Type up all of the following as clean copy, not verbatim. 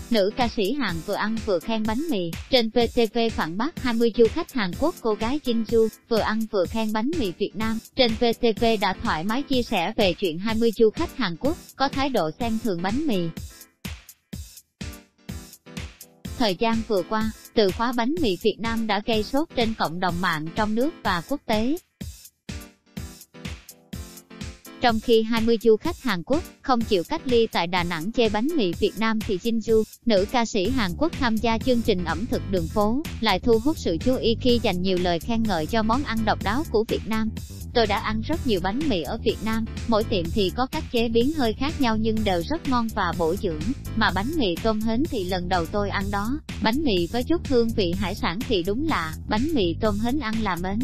Nữ ca sĩ Hàn vừa ăn vừa khen bánh mì, trên VTV phản bác 20 du khách Hàn Quốc cô gái Jinju, vừa ăn vừa khen bánh mì Việt Nam, trên VTV đã thoải mái chia sẻ về chuyện 20 du khách Hàn Quốc có thái độ xem thường bánh mì. Thời gian vừa qua, từ khóa bánh mì Việt Nam đã gây sốt trên cộng đồng mạng trong nước và quốc tế. Trong khi 20 du khách Hàn Quốc không chịu cách ly tại Đà Nẵng chê bánh mì Việt Nam thì Jinju, nữ ca sĩ Hàn Quốc tham gia chương trình ẩm thực đường phố, lại thu hút sự chú ý khi dành nhiều lời khen ngợi cho món ăn độc đáo của Việt Nam. Tôi đã ăn rất nhiều bánh mì ở Việt Nam, mỗi tiệm thì có cách chế biến hơi khác nhau nhưng đều rất ngon và bổ dưỡng, mà bánh mì tôm hến thì lần đầu tôi ăn đó, bánh mì với chút hương vị hải sản thì đúng lạ, bánh mì tôm hến ăn là mến.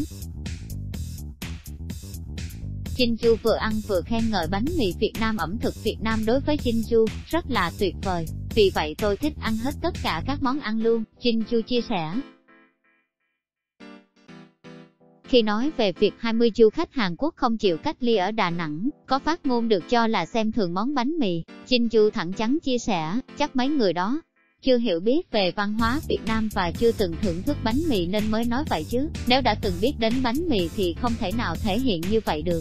Jinju vừa ăn vừa khen ngợi bánh mì Việt Nam. Ẩm thực Việt Nam đối với Jinju rất là tuyệt vời, vì vậy tôi thích ăn hết tất cả các món ăn luôn, Jinju chia sẻ. Khi nói về việc 20 du khách Hàn Quốc không chịu cách ly ở Đà Nẵng, có phát ngôn được cho là xem thường món bánh mì, Jinju thẳng thắn chia sẻ, chắc mấy người đó chưa hiểu biết về văn hóa Việt Nam và chưa từng thưởng thức bánh mì nên mới nói vậy chứ, nếu đã từng biết đến bánh mì thì không thể nào thể hiện như vậy được.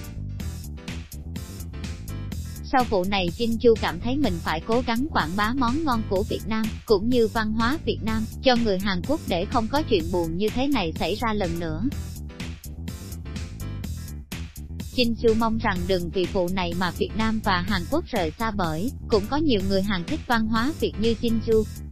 Sau vụ này Jinju cảm thấy mình phải cố gắng quảng bá món ngon của Việt Nam, cũng như văn hóa Việt Nam, cho người Hàn Quốc để không có chuyện buồn như thế này xảy ra lần nữa. Jinju mong rằng đừng vì vụ này mà Việt Nam và Hàn Quốc rời xa bởi cũng có nhiều người Hàn thích văn hóa Việt như Jinju.